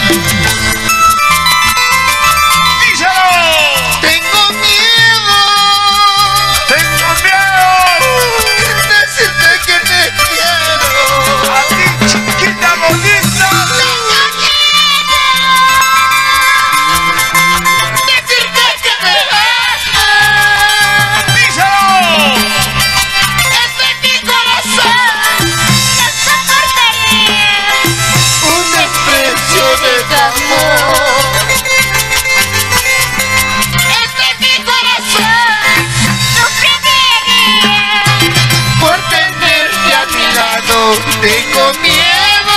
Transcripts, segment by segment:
Tengo miedo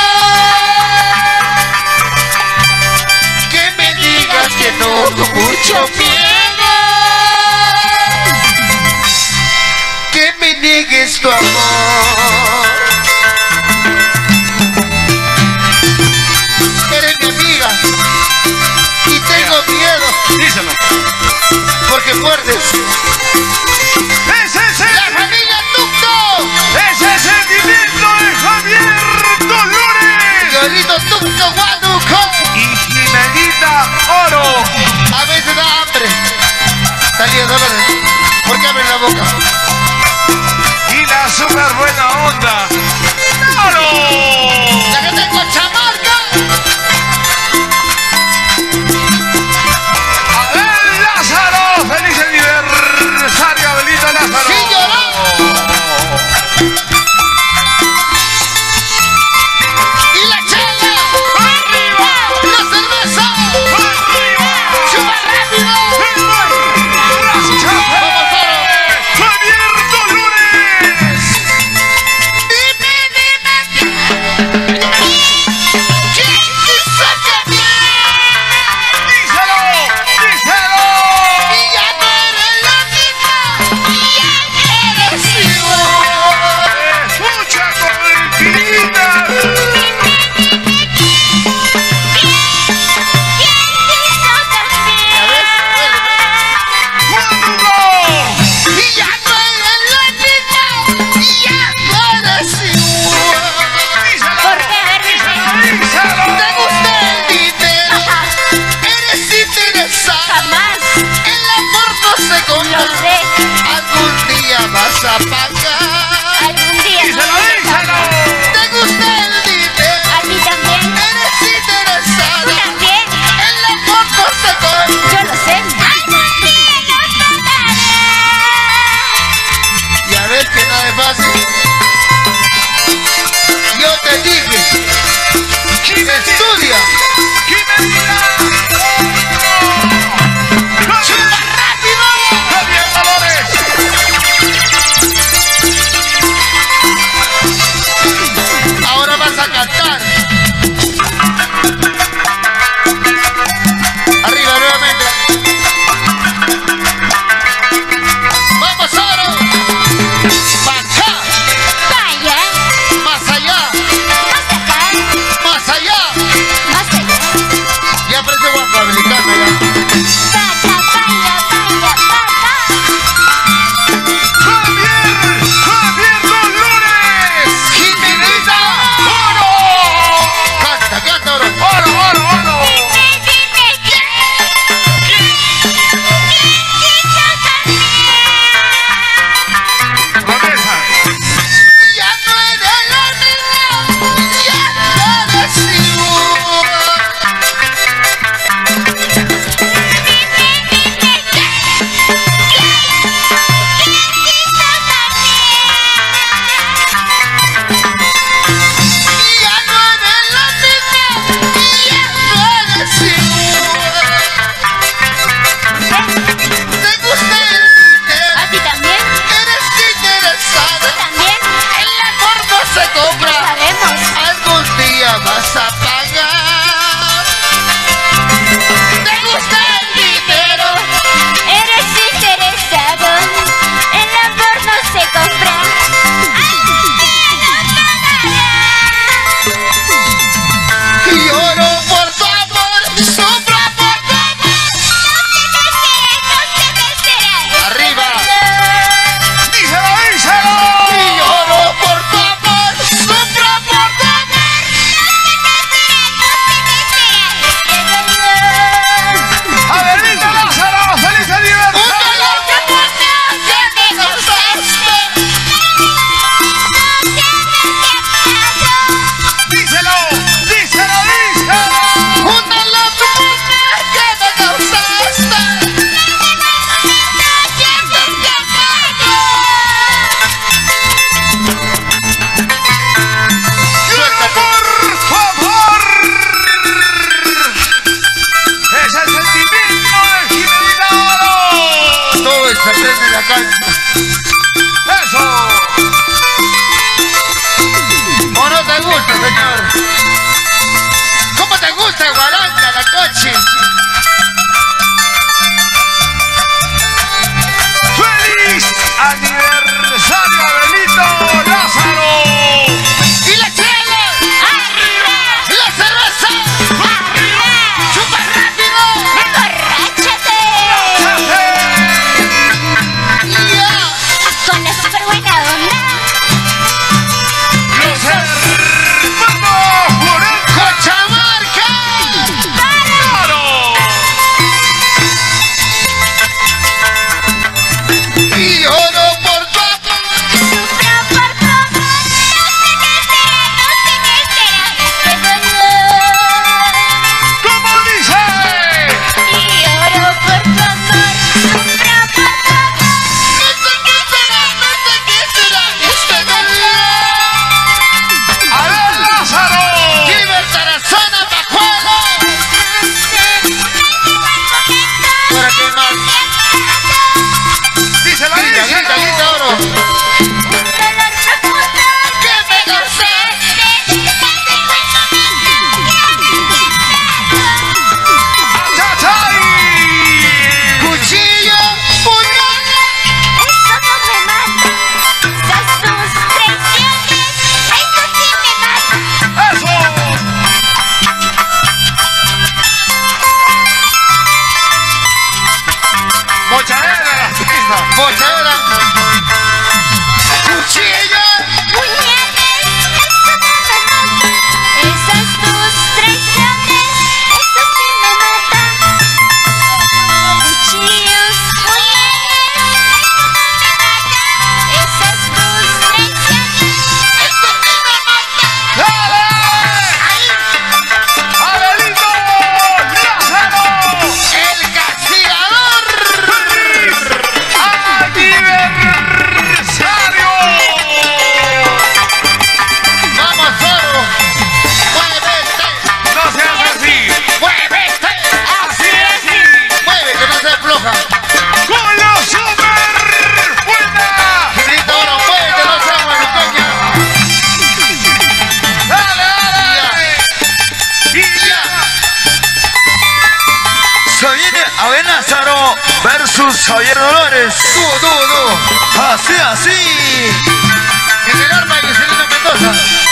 que me digas que no, con mucho miedo que me niegues tu amor. Eres mi amiga y tengo miedo. Díselo. Porque muerdes. ¡Ese es la familia Tucto! ¡Ese es el sentimiento de Javier Dolores! Llorito Tucto Guaduco Y Jimenita Oro. A veces da hambre. Talía Dolores, ¿por qué abren la boca? Y la super buena onda. ¡Oro! La gente de Cochamarca. Abel Lázaro. ¡Feliz aniversario, Abelito Lázaro! ¡Sí, lloró! ¡Y la chela! ¡Arriba! ¡La cerveza! ¡Arriba! ¡Chupa rápido! ¡Javier Dolores! Dime, ¿quién quiso cambiar? ¡Díselo! ¡Díselo! Y ya no eres la misma, ya eres igual. ¡Escucha con Y ya no eres la misma, ya no eres igual. ¿Te gusta el dinero? ¿Eres interesada? Jamás. El amor no se Lo compra. sé. Algún día vas a pagar. Algún día. ¿Te gusta el dinero? A mí también. ¿Eres Tú interesada? también. El amor no se compra. Yo lo sé. Algún día nos pagará. Ya ves que nada es fácil. Yo te dije, estudia. ¡Chupa rápido! ¡Javier Dolores! Ahora vas a cantar. Arriba nuevamente. Vamos ahora. Baja. Vaya. Más allá. Más acá. Más allá. Más allá. aprende la cancha. ¡Eso! ¿O no te gusta, señor? ¿Cómo te gusta guaranga, la coche? ¡Feliz aniversario, Abelito Lázaro! ¡Y la chela! ¡Arriba! ¡La cerveza! ¡Arriba! ¡Chupa rápido! ¡Emborráchate! ¡Ya! Con la super buena onda. ¡Los hermanos Morán! ¡Cochamarca! ¡Claro! ¡Y oro por tu amor! Sufro por tu amor. No sé qué será, no sé qué será este dolor. ¿Cómo dice? Y oro por tu amor. Sufro por tu amor. No sé qué será este dolor. ¡Abel Lázaro! ¡Gilbert Tarazona, Pajuelo! ¿Para qué más? Dice la Grita, Virgen. grita, grita, oro. ¡Que me causaste! ¡Achachay! ¡Cuchillo! ¡Puñal! Eso no me mata. Esas tus traiciones. Eso sí me mata. ¡Eso! ¡Mochadera la fiesta! ¡Bochera! ¡Cuchillo! Puñales. Eso no me mata. Esas tus traiciones. Eso sí me mata. Cuchillos. Puñales. Eso no me mata. Esas tus traiciones. ¡Esto sí me mata! ¡Dale! ¡Abelito Lázaro! ¡El castigador! ¡Aniversario! ¡Vamos, oro! ¡Muévete! ¡No seas así! ¡Muévete! ¡Así es! ¡Mueve, que no se floja! ¡Con la super buena! ¡Grita, oro! ¡Muévete, no seas maluqueña! ¡Dale, dale! ¡Y ya! Se viene Abel Lázaro versus Javier Dolores. ¡Dúo, dúo, dúo! Así, así. ¡En el arma y Celina Mendoza!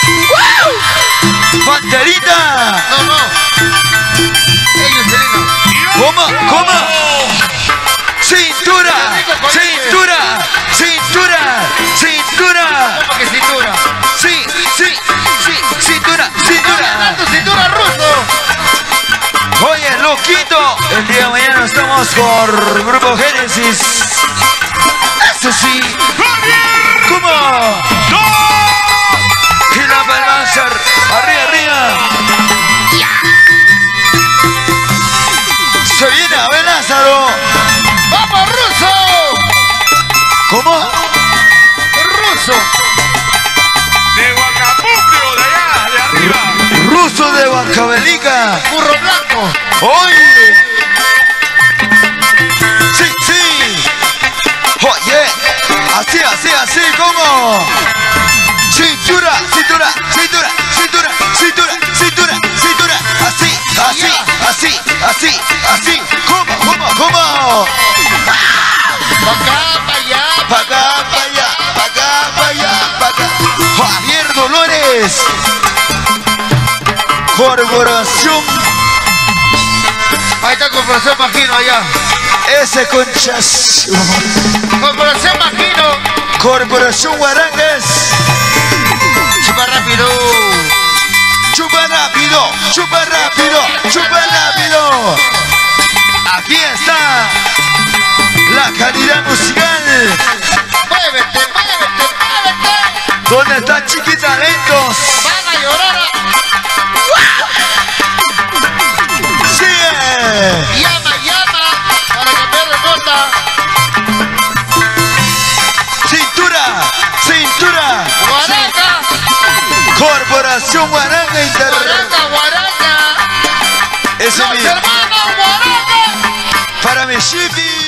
Banderita. ¡No, no! ¡Ellos, Celina! ¿Cómo? ¿Cómo? Cintura. Cintura. Cintura. Cintura. ¿Cómo que cintura? Sí, sí, sí. Cintura. Cintura. ¡Tu cintura, ruso! Oye, loquito. El día de mañana estamos por Grupo Génesis. Eso sí. ¡Javier! ¿Cómo? ¡No! Y la palmanza. Arriba, arriba. Se viene Abel Lázaro. ¡Vamos, ruso! ¿Cómo? ¡Ruso! De Huacapucrio, de allá, de arriba. Ruso de Huancavelica. ¡Burro blanco! Oye. Sí, sí. Oye. Así, así, así, ¿cómo? Cintura, cintura, cintura, cintura, cintura, cintura, cintura. Así, así, así, así, así. ¿Cómo, cómo, cómo? ¡Pa' acá, pa' allá! Pa' acá, pa' allá, pa' acá, pa' allá, pa' acá. Javier Dolores. Corporación Ahí está Corporación Magino allá. S. Conchas. Corporación Magino. Corporación Guarangas. Chupa rápido. Chupa rápido, chupa rápido, chupa rápido. Aquí está la calidad musical. Muévete, muévete, muévete. ¿Dónde están chiquitalentos? Van a llorar. Sigue. Llama, llama. Para cambiar de nota. Cintura, cintura. Guaraca. Corporación Guaranga Inter. Guaraca, guaraca. Ese Los mi. hermanos Guaraca. Para mi shipping.